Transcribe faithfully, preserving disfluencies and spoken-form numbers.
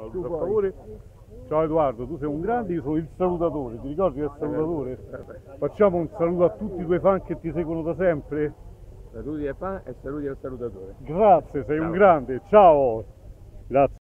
la luce a favore. Ciao Edoardo, tu sei un grande, io sono il salutatore, ti ricordi del salutatore? Facciamo un saluto a tutti i tuoi fan che ti seguono da sempre? Saluti ai fan e saluti al salutatore. Grazie, sei Ciao. un grande, ciao! Grazie.